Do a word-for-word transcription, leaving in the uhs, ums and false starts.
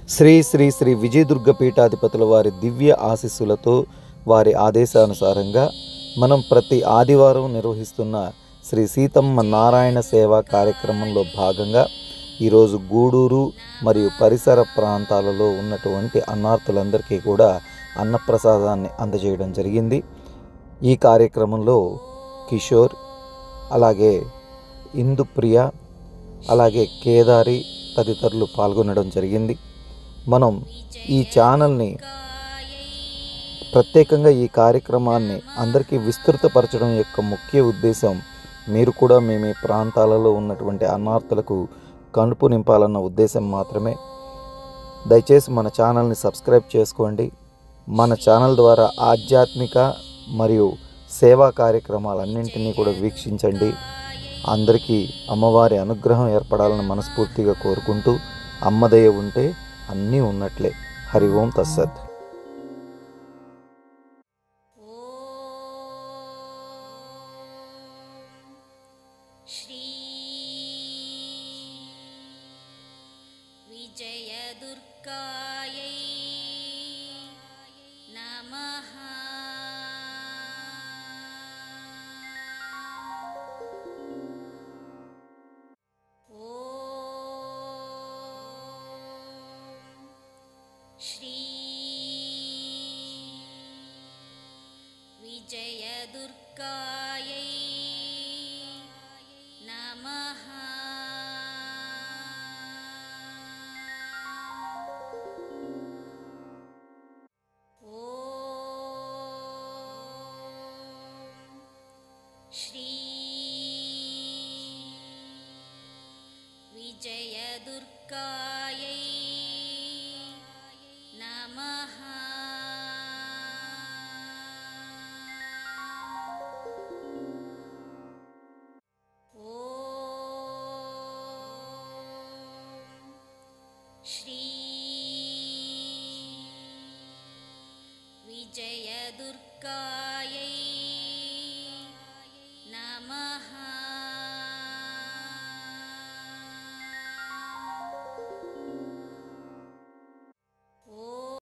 శ్రీ శ్రీ శ్రీ విజయదుర్గ పీఠాధిపతుల వారి దివ్య ఆశీస్సులతో వారి ఆదేశానుసారంగా మనం ప్రతి ఆదివారం నిర్వహిస్తున్న శ్రీ సీతమ్మ నారాయణ సేవా కార్యక్రమంలో భాగంగా ఈరోజు గూడూరు మరియు పరిసర ప్రాంతాలలో ఉన్నటువంటి అన్నార్థులందరికీ కూడా అన్నప్రసాదాన్ని అందజేయడం జరిగింది. ఈ కార్యక్రమంలో కిషోర్, అలాగే ఇందుప్రియ, అలాగే కేదారి తదితరులు పాల్గొనడం జరిగింది. మనం ఈ ఛానల్ని ప్రత్యేకంగా ఈ కార్యక్రమాన్ని అందరికీ విస్తృతపరచడం యొక్క ముఖ్య ఉద్దేశం మీరు కూడా మీ మీ ప్రాంతాలలో ఉన్నటువంటి అన్నార్థులకు కనుపు నింపాలన్న ఉద్దేశం మాత్రమే. దయచేసి మన ఛానల్ని సబ్స్క్రైబ్ చేసుకోండి. మన ఛానల్ ద్వారా ఆధ్యాత్మిక మరియు సేవా కార్యక్రమాలన్నింటినీ కూడా వీక్షించండి. అందరికీ అమ్మవారి అనుగ్రహం ఏర్పడాలని మనస్ఫూర్తిగా కోరుకుంటూ, అమ్మదయ ఉంటే అన్నీ ఉన్నట్లే. హరి ఓం తస్సత్. శ్రీ విజయదుర్గాయై నమః. శ్రీ విజయదుర్గాయై నమః. శ్రీ విజయదుర్గాయై నమః. శ్రీ విజయదుర్గాయై నమః.